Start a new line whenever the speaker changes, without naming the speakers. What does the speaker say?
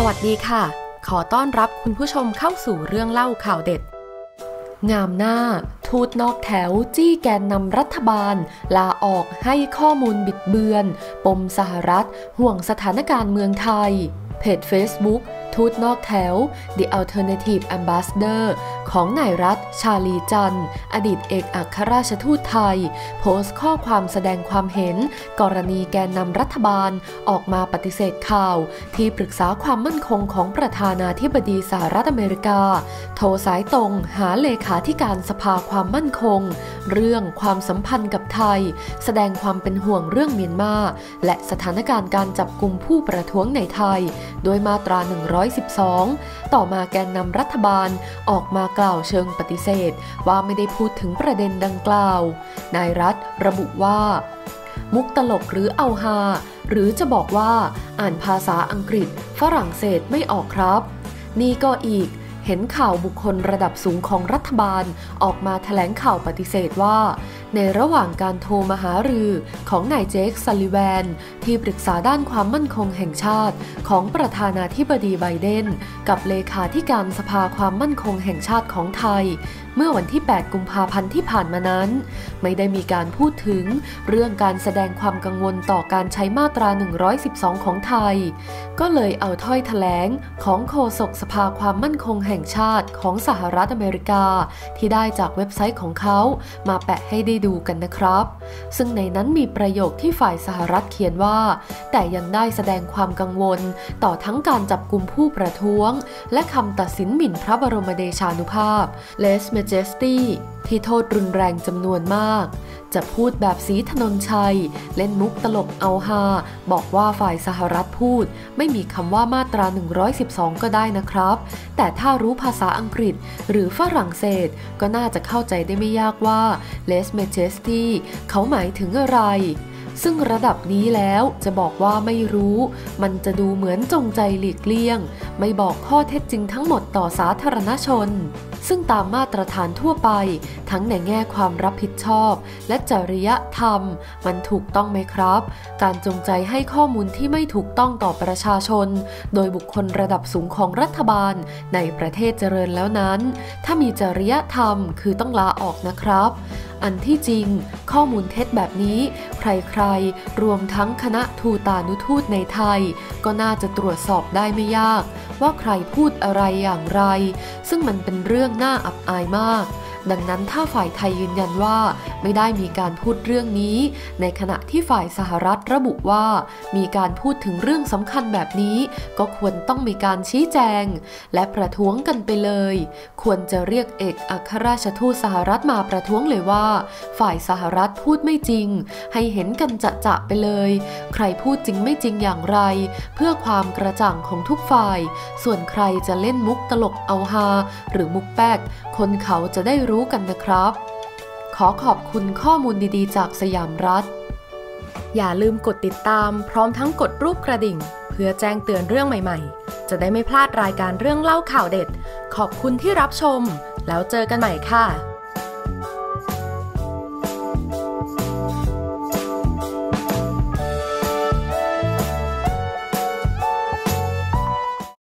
วัสดีค่ะขอต้อนรับคุณผู้ชมเข้าสู่เรื่องเล่าข่าวเด็ดงามหน้าทูตนอกแถวจี้แกนนำรัฐบาลลาออกให้ข้อมูลบิดเบือนปมสหรัฐห่วงสถานการณ์เมืองไทยเพจ Facebook ทูตนอกแถว The Alternative Ambassador ของนายรัฐชาลีจันทร์อดีตเอกอัครราชทูตไทยโพสต์ข้อความแสดงความเห็นกรณีแกนนำรัฐบาลออกมาปฏิเสธข่าวที่ปรึกษาความมั่นคงของประธานาธิบดีสหรัฐอเมริกาโทรสายตรงหาเลขาธิการสภาความมั่นคงเรื่องความสัมพันธ์กับไทยแสดงความเป็นห่วงเรื่องเมียนมาและสถานการณ์การจับกุมผู้ประท้วงในไทยโดยมาตรา112ต่อมาแกนนำรัฐบาลออกมากล่าวเชิงปฏิเสธว่าไม่ได้พูดถึงประเด็นดังกล่าวนายรัฐระบุว่ามุกตลกหรือเอาฮาหรือจะบอกว่าอ่านภาษาอังกฤษฝรั่งเศสไม่ออกครับนี่ก็อีกเห็นข่าวบุคคลระดับสูงของรัฐบาลออกมาแถลงข่าวปฏิเสธว่าในระหว่างการโทรมหารือของนายเจคซัลลิแวนที่ปรึกษาด้านความมั่นคงแห่งชาติของประธานาธิบดีไบเดนกับเลขาธิการสภาความมั่นคงแห่งชาติของไทยเมื่อวันที่8กุมภาพันธ์ที่ผ่านมานั้นไม่ได้มีการพูดถึงเรื่องการแสดงความกังวลต่อการใช้มาตรา112ของไทยก็เลยเอาถ้อยแถลงของโฆษกสภาความมั่นคงแห่งชาติของสหรัฐอเมริกาที่ได้จากเว็บไซต์ของเขามาแปะให้ได้ดูกันนะครับซึ่งในนั้นมีประโยคที่ฝ่ายสหรัฐเขียนว่าแต่ยังได้แสดงความกังวลต่อทั้งการจับกุมผู้ประท้วงและคำตัดสินหมิ่นพระบรมเดชานุภาพ Lèse Majesty ที่โทษรุนแรงจำนวนมากจะพูดแบบศรีถนนชัยเล่นมุกตลกเอาฮาบอกว่าฝ่ายสหรัฐพูดไม่มีคำว่ามาตรา112ก็ได้นะครับแต่ถ้ารู้ภาษาอังกฤษหรือฝรั่งเศสก็น่าจะเข้าใจได้ไม่ยากว่า Lèse Majesty เขาหมายถึงอะไรซึ่งระดับนี้แล้วจะบอกว่าไม่รู้มันจะดูเหมือนจงใจหลีกเลี่ยงไม่บอกข้อเท็จจริงทั้งหมดต่อสาธารณชนซึ่งตามมาตรฐานทั่วไปทั้งในแง่ความรับผิดชอบและจริยธรรมมันถูกต้องไหมครับการจงใจให้ข้อมูลที่ไม่ถูกต้องต่อประชาชนโดยบุคคลระดับสูงของรัฐบาลในประเทศเจริญแล้วนั้นถ้ามีจริยธรรมคือต้องลาออกนะครับอันที่จริงข้อมูลเท็จแบบนี้ใครๆรวมทั้งคณะทูตานุทูตในไทยก็น่าจะตรวจสอบได้ไม่ยากว่าใครพูดอะไรอย่างไรซึ่งมันเป็นเรื่องน่าอับอายมากดังนั้นถ้าฝ่ายไทยยืนยันว่าไม่ได้มีการพูดเรื่องนี้ในขณะที่ฝ่ายสหรัฐระบุว่ามีการพูดถึงเรื่องสำคัญแบบนี้ก็ควรต้องมีการชี้แจงและประท้วงกันไปเลยควรจะเรียกเอกอัครราชทูตสหรัฐมาประท้วงเลยว่าฝ่ายสหรัฐพูดไม่จริงให้เห็นกันจะๆไปเลยใครพูดจริงไม่จริงอย่างไรเพื่อความกระจ่างของทุกฝ่ายส่วนใครจะเล่นมุกตลกเอาฮาหรือมุกแป๊กคนเขาจะได้รู้กันนะครับขอขอบคุณข้อมูลดีๆจากสยามรัฐอย่าลืมกดติดตามพร้อมทั้งกดรูปกระดิ่งเพื่อแจ้งเตือนเรื่องใหม่ๆจะได้ไม่พลาดรายการเรื่องเล่าข่าวเด็ดขอบคุณที่รับชมแล้วเจอกันใหม่ค่ะ